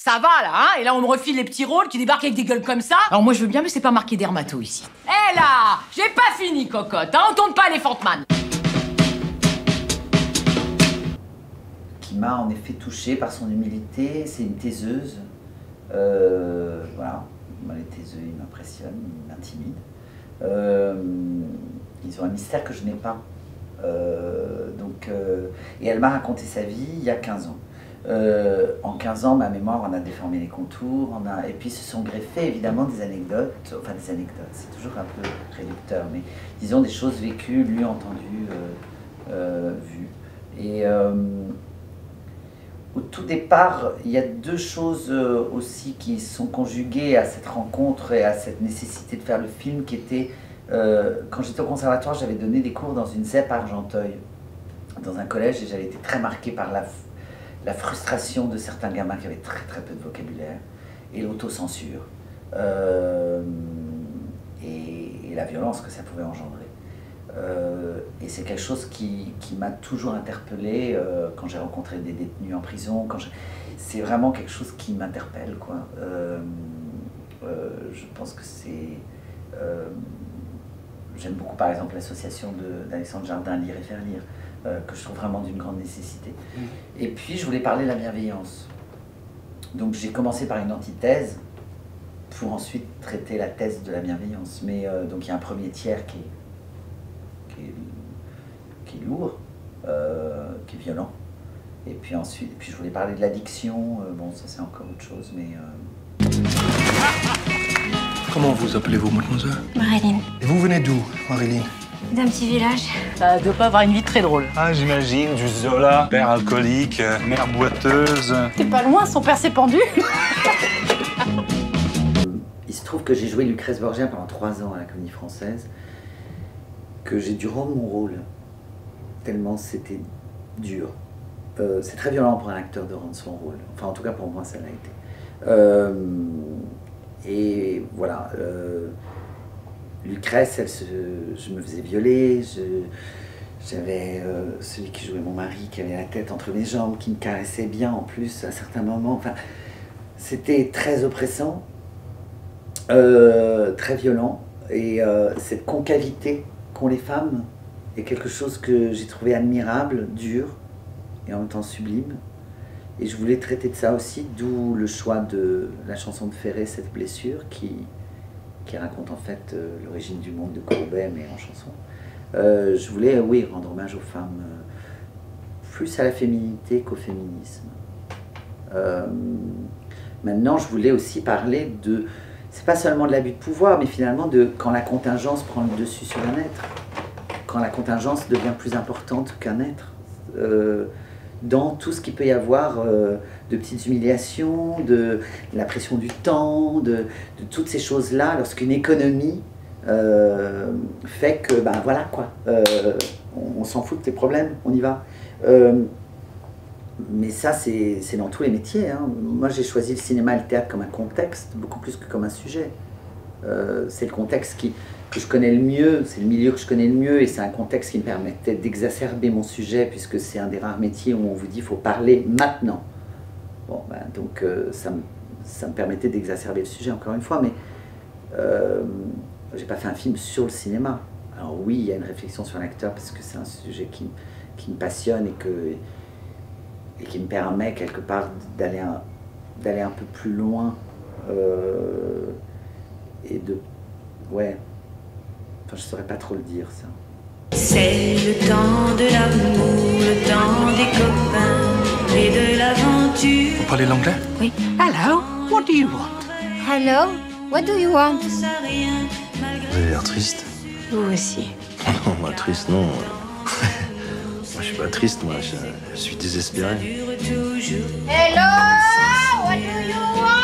Ça va, là, hein? Et là, on me refile les petits rôles qui débarquent avec des gueules comme ça. Alors moi, je veux bien, mais c'est pas marqué dermato ici. Eh là! J'ai pas fini, cocotte, hein? On tourne pas les Fantman. Qui m'a en effet touché par son humilité, c'est une taiseuse. Voilà, moi, les taiseux, ils m'impressionnent, ils m'intimident. Ils ont un mystère que je n'ai pas. Et elle m'a raconté sa vie il y a 15 ans. En 15 ans, ma mémoire en a déformé les contours, et puis se sont greffées évidemment des anecdotes, c'est toujours un peu réducteur, mais disons des choses vécues, lues, entendues, vues. Et au tout départ, il y a deux choses aussi qui sont conjuguées à cette rencontre et à cette nécessité de faire le film, qui était, quand j'étais au conservatoire, j'avais donné des cours dans une ZEP à Argenteuil, dans un collège, et j'avais été très marquée par la frustration de certains gamins qui avaient très très peu de vocabulaire, et l'autocensure, et la violence que ça pouvait engendrer. Et c'est quelque chose qui m'a toujours interpellée quand j'ai rencontré des détenus en prison. C'est vraiment quelque chose qui m'interpelle, quoi. Je pense que c'est... J'aime beaucoup par exemple l'association d'Alexandre Jardin, Lire et faire lire, que je trouve vraiment d'une grande nécessité. Et puis je voulais parler de la bienveillance. Donc j'ai commencé par une antithèse pour ensuite traiter la thèse de la bienveillance. Mais donc il y a un premier tiers qui est lourd, qui est violent. Et puis ensuite, je voulais parler de l'addiction. Bon, ça c'est encore autre chose, mais... Comment vous appelez-vous, mademoiselle? Marilyn. Et vous venez d'où, Marilyn? D'un petit village. Ça doit pas avoir une vie très drôle. Ah, j'imagine, du Zola, père alcoolique, mère boiteuse. T'es pas loin, son père s'est pendu. Il se trouve que j'ai joué Lucrèce Borgia pendant 3 ans à la Comédie Française, que j'ai dû rendre mon rôle, tellement c'était dur. C'est très violent pour un acteur de rendre son rôle, enfin en tout cas pour moi ça l'a été. Et voilà, Lucrèce, je me faisais violer, j'avais celui qui jouait mon mari qui avait la tête entre mes jambes, qui me caressait bien en plus à certains moments, enfin c'était très oppressant, très violent, et cette concavité qu'ont les femmes est quelque chose que j'ai trouvé admirable, dur et en même temps sublime. Et je voulais traiter de ça aussi, d'où le choix de la chanson de Ferré, Cette blessure, qui raconte en fait l'origine du monde de Courbet, mais en chanson. Je voulais, oui, rendre hommage aux femmes, plus à la féminité qu'au féminisme. Maintenant, je voulais aussi parler de... C'est pas seulement de l'abus de pouvoir, mais finalement de quand la contingence prend le dessus sur un être. Quand la contingence devient plus importante qu'un être. Dans tout ce qu'il peut y avoir de petites humiliations, de la pression du temps, de toutes ces choses-là, lorsqu'une économie fait que, ben voilà quoi, on s'en fout de tes problèmes, on y va. Mais ça, c'est dans tous les métiers, hein. Moi, j'ai choisi le cinéma et le théâtre comme un contexte, beaucoup plus que comme un sujet. C'est le contexte que je connais le mieux, c'est le milieu que je connais le mieux, et c'est un contexte qui me permettait d'exacerber mon sujet, puisque c'est un des rares métiers où on vous dit qu'il faut parler maintenant. Bon, ben, donc ça me permettait d'exacerber le sujet, encore une fois, mais j'ai pas fait un film sur le cinéma. Alors oui, il y a une réflexion sur l'acteur, parce que c'est un sujet qui me passionne et qui me permet quelque part d'aller un peu plus loin et de... Ouais, enfin je saurais pas trop le dire ça. C'est le temps de l'amour, le temps des copains et de l'aventure. Vous parlez l'anglais? Oui. Hello, what do you want? Hello, what do you want? Ça rien, malgré Vous avez l'air triste. Vous aussi. Non, moi triste, non. Moi je suis pas triste, moi je suis désespéré. dure toujours. Hello, what do you want?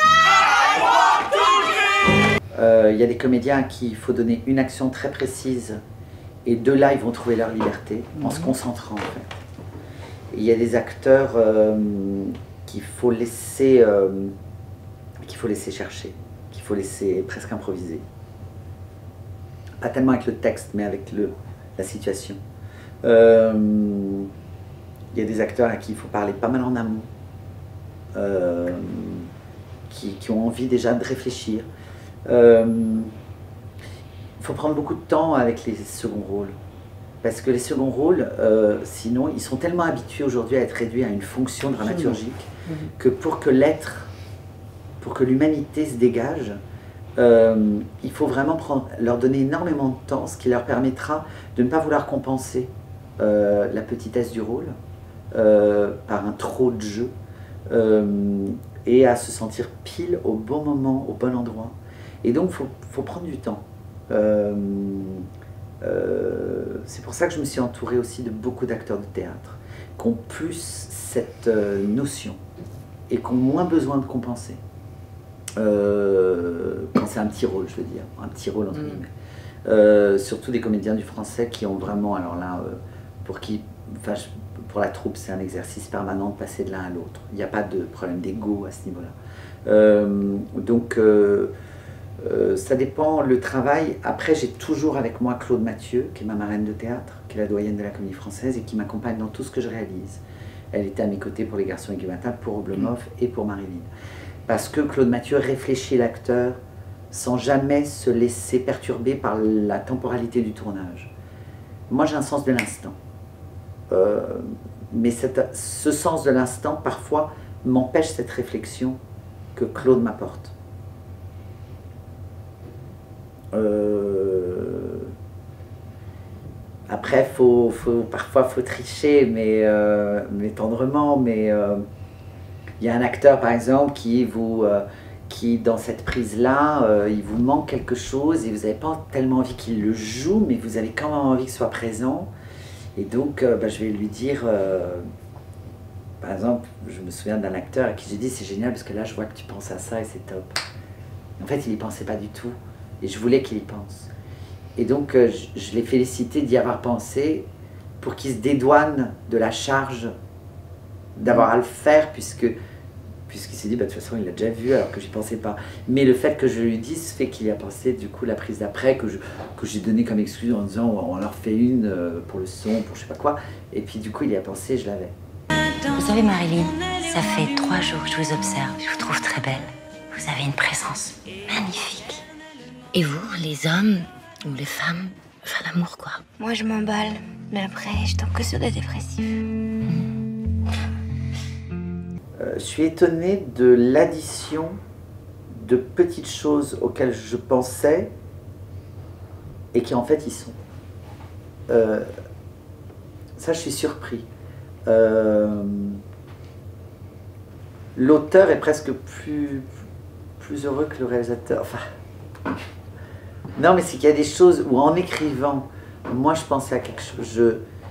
Il y a des comédiens à qui il faut donner une action très précise, et de là ils vont trouver leur liberté, en se concentrant en fait. Et il y a des acteurs qu'il faut laisser chercher, qu'il faut laisser presque improviser. Pas tellement avec le texte, mais avec la situation. Il y a des acteurs à qui il faut parler pas mal en amont. qui ont envie déjà de réfléchir. Il faut prendre beaucoup de temps avec les seconds rôles. Parce que les seconds rôles, sinon, ils sont tellement habitués aujourd'hui à être réduits à une fonction dramaturgique que pour que l'être, pour que l'humanité se dégage, il faut vraiment leur donner énormément de temps, ce qui leur permettra de ne pas vouloir compenser la petitesse du rôle par un trop de jeu et à se sentir pile au bon moment, au bon endroit. Et donc, faut prendre du temps. C'est pour ça que je me suis entourée aussi de beaucoup d'acteurs de théâtre qui ont plus cette notion et qui ont moins besoin de compenser quand c'est un petit rôle, je veux dire, un petit rôle entre guillemets. Surtout des comédiens du français qui ont vraiment, alors là, pour la troupe, c'est un exercice permanent de passer de l'un à l'autre. Il n'y a pas de problème d'ego à ce niveau-là. Donc ça dépend, le travail. Après, j'ai toujours avec moi Claude Mathieu, qui est ma marraine de théâtre, qui est la doyenne de la Comédie Française et qui m'accompagne dans tout ce que je réalise. Elle était à mes côtés pour Les Garçons aiguilles batables, pour Oblomov et pour Marilyn. Parce que Claude Mathieu réfléchit l'acteur sans jamais se laisser perturber par la temporalité du tournage. Moi, j'ai un sens de l'instant. Mais ce sens de l'instant, parfois, m'empêche cette réflexion que Claude m'apporte. Après, parfois, faut tricher, mais tendrement. Mais il y a un acteur, par exemple, qui dans cette prise-là, il vous manque quelque chose et vous n'avez pas tellement envie qu'il le joue, mais vous avez quand même envie qu'il soit présent. Et donc, je vais lui dire, par exemple, je me souviens d'un acteur à qui j'ai dit, c'est génial parce que là, je vois que tu penses à ça et c'est top. En fait, il n'y pensait pas du tout. Et je voulais qu'il y pense. Et donc, je l'ai félicité d'y avoir pensé pour qu'il se dédouane de la charge d'avoir à le faire, puisqu'il s'est dit, de toute façon, il l'a déjà vu, alors que j'y pensais pas. Mais le fait que je lui dise fait qu'il y a pensé, du coup, la prise d'après, que j'ai donné comme excuse en disant, on leur fait une pour le son, pour je sais pas quoi. Et puis, du coup, il y a pensé, je l'avais. Vous savez, Marilyn, ça fait 3 jours que je vous observe. Je vous trouve très belle. Vous avez une présence magnifique. Et vous, les hommes ou les femmes, enfin l'amour quoi. Moi, je m'emballe, mais après, je tombe que sur des dépressifs. Je suis étonnée de l'addition de petites choses auxquelles je pensais et qui en fait y sont. Ça, je suis surpris. L'auteur est presque plus heureux que le réalisateur. Enfin, non, mais c'est qu'il y a des choses où en écrivant, moi je pensais à quelque chose,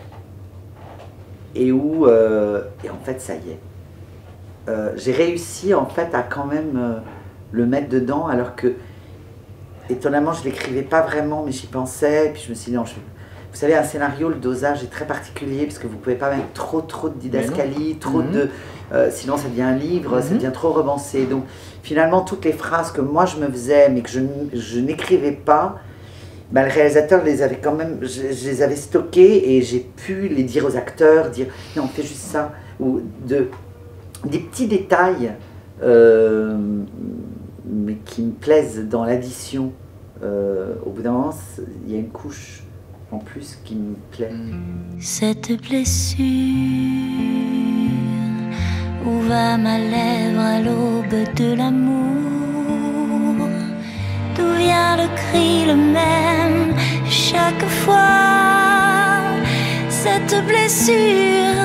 et en fait ça y est. J'ai réussi en fait à quand même le mettre dedans, alors que étonnamment je l'écrivais pas vraiment, mais j'y pensais, et puis je me suis dit non, vous savez, un scénario, le dosage est très particulier, parce que vous pouvez pas mettre trop de didascalie, trop de... sinon ça devient un livre, ça devient trop romancé. Donc finalement, toutes les phrases que moi je me faisais, mais que je n'écrivais pas, le réalisateur les avait quand même, je les avais stockées et j'ai pu les dire aux acteurs, dire non, fais juste ça, ou des petits détails, mais qui me plaisent dans l'addition. Au bout d'un moment, il y a une couche en plus qui me plaît. Cette blessure, où va ma lèvre à l'aube de l'amour? D'où vient le cri le même chaque fois? Cette blessure